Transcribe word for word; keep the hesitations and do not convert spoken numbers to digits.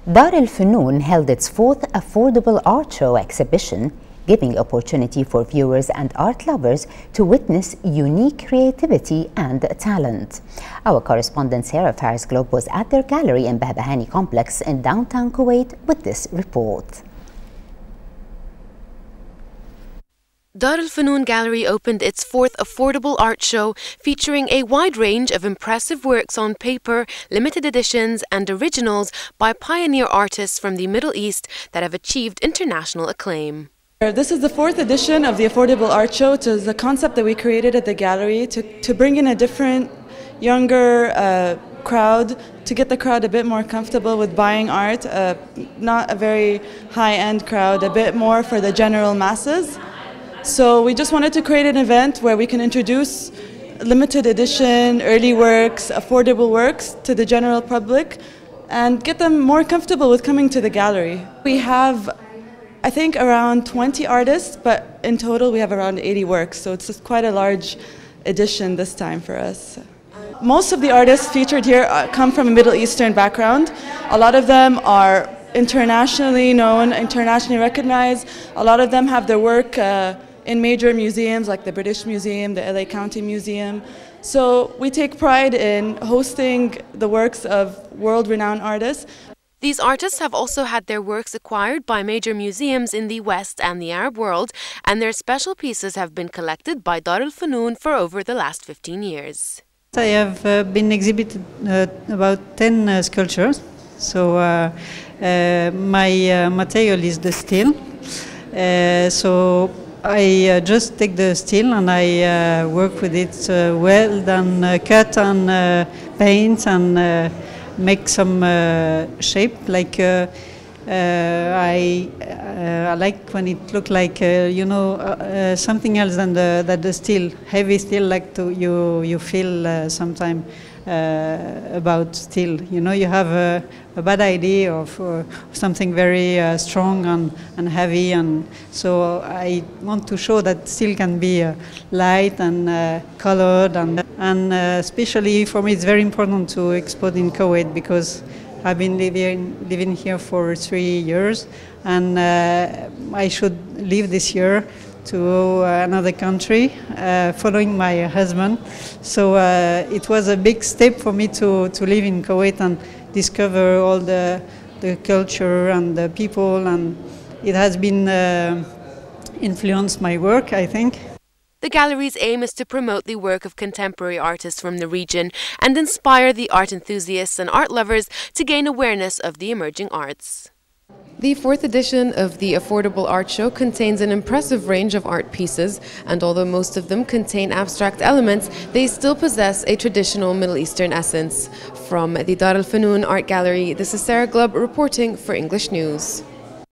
Dar el-Funun held its fourth Affordable Art Show exhibition, giving opportunity for viewers and art lovers to witness unique creativity and talent. Our correspondent Sarah Faris Globe was at their gallery in Behbahani Complex in downtown Kuwait with this report. Dar el-Funun Gallery opened its fourth Affordable Art Show, featuring a wide range of impressive works on paper, limited editions and originals by pioneer artists from the Middle East that have achieved international acclaim. This is the fourth edition of the Affordable Art Show. It is a concept that we created at the gallery to, to bring in a different, younger uh, crowd, to get the crowd a bit more comfortable with buying art, uh, not a very high-end crowd, a bit more for the general masses. So we just wanted to create an event where we can introduce limited edition, early works, affordable works to the general public and get them more comfortable with coming to the gallery. We have, I think, around twenty artists, but in total we have around eighty works, so it's just quite a large edition this time for us. Most of the artists featured here come from a Middle Eastern background. A lot of them are internationally known, internationally recognized. A lot of them have their work uh, in major museums like the British Museum, the L A County Museum. So we take pride in hosting the works of world-renowned artists. These artists have also had their works acquired by major museums in the West and the Arab world, and their special pieces have been collected by Dar el-Funun for over the last fifteen years. I have uh, been exhibited uh, about ten uh, sculptures. So uh, uh, my uh, material is the steel. Uh, so I uh, just take the steel and I uh, work with it, uh, weld and uh, cut and uh, paint and uh, make some uh, shape. Like uh, uh, I, uh, I like when it look like uh, you know uh, uh, something else than the that the steel, heavy steel. Like to you you feel uh, sometime. Uh, about steel, you know, you have a, a bad idea of uh, something very uh, strong and, and heavy, and so I want to show that steel can be uh, light and uh, colored, and, and uh, especially for me it's very important to export in Kuwait because I've been living, living here for three years and uh, I should leave this year to another country, uh, following my husband. So uh, it was a big step for me to, to live in Kuwait and discover all the, the culture and the people, and it has been uh, influenced my work, I think. The gallery's aim is to promote the work of contemporary artists from the region and inspire the art enthusiasts and art lovers to gain awareness of the emerging arts. The fourth edition of the Affordable Art Show contains an impressive range of art pieces, and although most of them contain abstract elements, they still possess a traditional Middle Eastern essence. From the Dar el-Funun Art Gallery, this is Sarah Globe reporting for English News.